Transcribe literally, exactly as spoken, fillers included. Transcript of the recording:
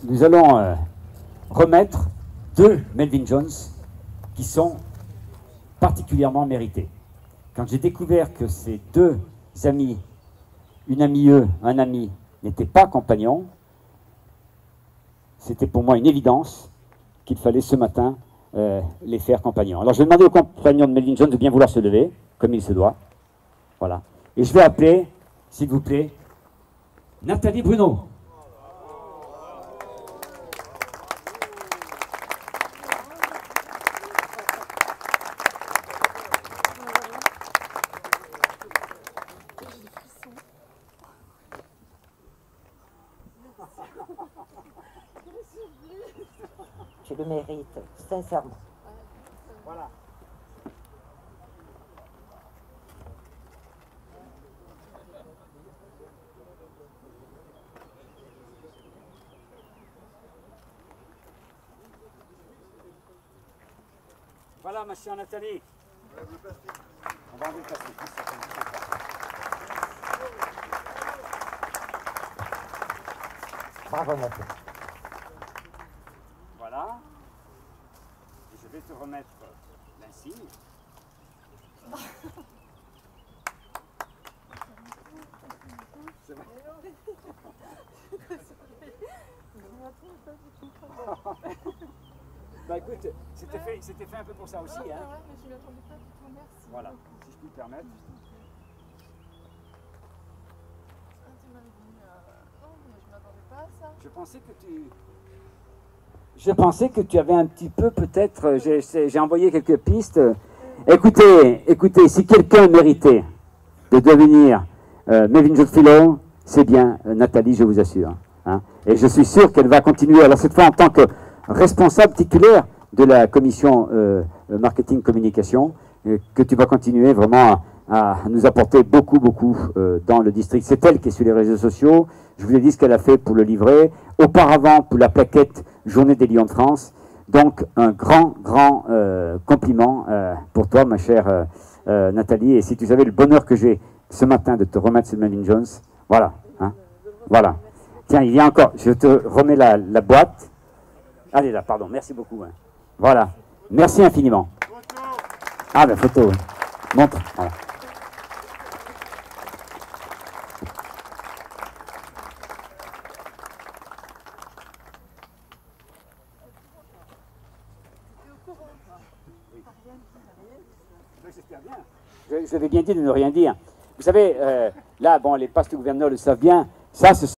nous allons euh, remettre deux Melvin Jones qui sont particulièrement mérités. Quand j'ai découvert que ces deux amis, une amie eux, un ami, n'étaient pas compagnons, c'était pour moi une évidence qu'il fallait ce matin euh, les faire compagnons. Alors je vais demander aux compagnons de Melvin Jones de bien vouloir se lever, comme il se doit. Voilà. Et je vais appeler, s'il vous plaît, Nathalie Bruno. Tu le mérites, sincèrement. Voilà. Voilà, ma chère Nathalie. On va enlever le plastique. Bravo, Nathalie. Voilà. Et je vais te remettre l'insigne. C'est vrai. Bah écoute, c'était fait, c'était fait un peu pour ça aussi. Hein. Ouais, mais je ne m'attendais pas du tout, merci. Voilà, si je puis me permettre. Ah, tu m'avais dit, euh, non, mais je ne m'attendais pas à ça. Je pensais que tu... Je pensais que tu avais un petit peu, peut-être, j'ai, j'ai envoyé quelques pistes. Écoutez, écoutez, si quelqu'un méritait de devenir euh, Melvin Jones Fellow, c'est bien euh, Nathalie, je vous assure. Hein. Et je suis sûr qu'elle va continuer, alors cette fois en tant que responsable titulaire de la commission euh, marketing communication, euh, que tu vas continuer vraiment à, à nous apporter beaucoup, beaucoup euh, dans le district. C'est elle qui est sur les réseaux sociaux. Je vous ai dit ce qu'elle a fait pour le livret. Auparavant, pour la plaquette Journée des Lions de France. Donc, un grand, grand euh, compliment euh, pour toi, ma chère euh, euh, Nathalie. Et si tu savais le bonheur que j'ai ce matin de te remettre ce Melvin Jones, voilà. Hein, voilà. Tiens, il y a encore. Je te remets la, la boîte. Allez là, pardon. Merci beaucoup. Hein. Voilà. Merci infiniment. Ah, ben photo. Hein. Montre. Voilà. J'espère bien. Je, je vais bien dire de ne rien dire. Vous savez, euh, là, bon, les postes gouverneurs le savent bien. Ça, ce